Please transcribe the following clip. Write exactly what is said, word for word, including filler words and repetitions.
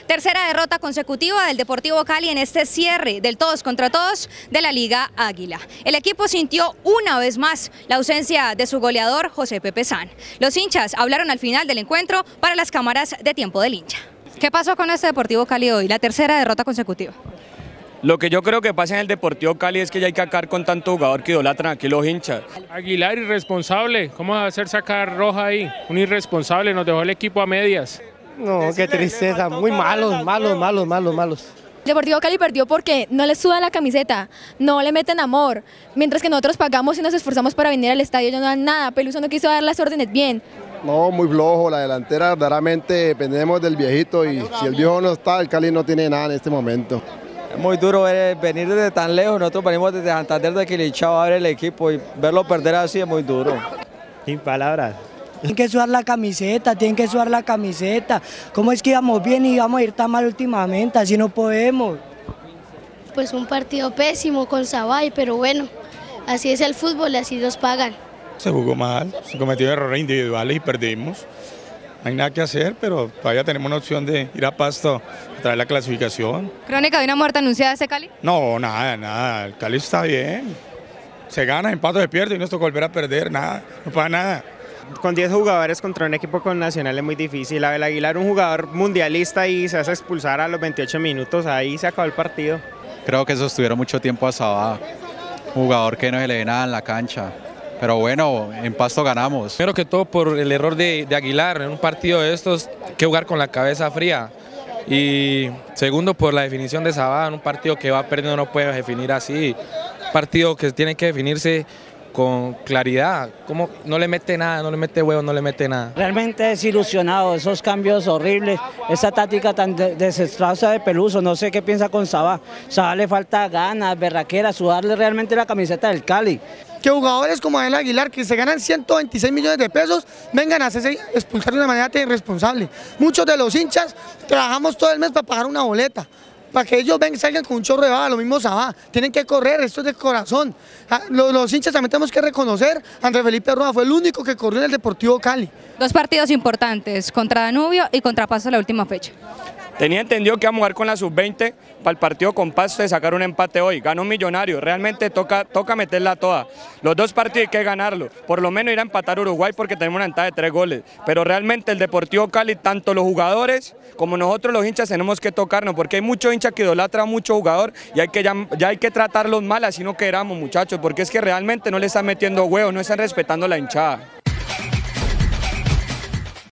Tercera derrota consecutiva del Deportivo Cali en este cierre del todos contra todos de la Liga Águila. El equipo sintió una vez más la ausencia de su goleador José Pepe San. Los hinchas hablaron al final del encuentro para las cámaras de Tiempo del Hincha. ¿Qué pasó con este Deportivo Cali hoy? La tercera derrota consecutiva. Lo que yo creo que pasa en el Deportivo Cali es que ya hay que acabar con tanto jugador que idolatran aquí los hinchas. Aguilar, irresponsable. ¿Cómo va a hacer sacar roja ahí? Un irresponsable, nos dejó el equipo a medias. No, qué tristeza, muy malos, malos, malos, malos, malos. Deportivo Cali perdió porque no le suda la camiseta, no le meten amor, mientras que nosotros pagamos y nos esforzamos para venir al estadio, ellos no dan nada. Peluso no quiso dar las órdenes bien. No, muy flojo, la delantera verdaderamente dependemos del viejito y si el viejo no está, el Cali no tiene nada en este momento. Es muy duro ver, venir desde tan lejos, nosotros venimos desde Santander de Quilichao a ver el equipo y verlo perder así es muy duro. Sin palabras. Tienen que sudar la camiseta, tienen que sudar la camiseta. ¿Cómo es que íbamos bien y íbamos a ir tan mal últimamente? Así no podemos. Pues un partido pésimo con Sabay, pero bueno, así es el fútbol y así nos pagan. Se jugó mal, se cometió errores individuales y perdimos. No hay nada que hacer, pero todavía tenemos una opción de ir a Pasto a traer la clasificación. ¿Crónica de una muerte anunciada de ese Cali? No, nada, nada, el Cali está bien. Se gana, empate, se pierde y nos toca volver a perder, nada, no pasa nada. Con diez jugadores contra un equipo con Nacional es muy difícil. Abel Aguilar, un jugador mundialista y se hace expulsar a los veintiocho minutos, ahí se acabó el partido. Creo que sostuvieron mucho tiempo a Sabá, un jugador que no se le ve nada en la cancha. Pero bueno, en Pasto ganamos. Primero que todo por el error de, de Aguilar, en un partido de estos hay que jugar con la cabeza fría. Y segundo por la definición de Sabá, en un partido que va perdiendo no puede definir así. Un partido que tiene que definirse con claridad, como no le mete nada, no le mete huevo, no le mete nada. Realmente desilusionado, esos cambios horribles, esa táctica tan de desastrosa de Peluso, no sé qué piensa con Sabá. Sabá le falta ganas, berraquera, sudarle realmente la camiseta del Cali. Que jugadores como Abel Aguilar, que se ganan ciento veintiséis millones de pesos, vengan a hacerse expulsar de una manera tan irresponsable. Muchos de los hinchas trabajamos todo el mes para pagar una boleta, para que ellos vengan, salgan con un chorro de baba, lo mismo Sabá, tienen que correr, esto es de corazón. Los, los hinchas también tenemos que reconocer, Andrés Felipe Roa fue el único que corrió en el Deportivo Cali. Dos partidos importantes, contra Danubio y contra Pasto la última fecha. Tenía entendido que íbamos a jugar con la sub veinte para el partido con Pasto de sacar un empate hoy. Ganó un Millonario, realmente toca, toca meterla toda. Los dos partidos hay que ganarlo, por lo menos ir a empatar Uruguay porque tenemos una ventaja de tres goles. Pero realmente el Deportivo Cali, tanto los jugadores como nosotros los hinchas tenemos que tocarnos porque hay muchos hinchas que idolatran mucho jugador y hay que, ya, ya hay que tratarlos mal así no queramos muchachos, porque es que realmente no le están metiendo huevos, no están respetando la hinchada.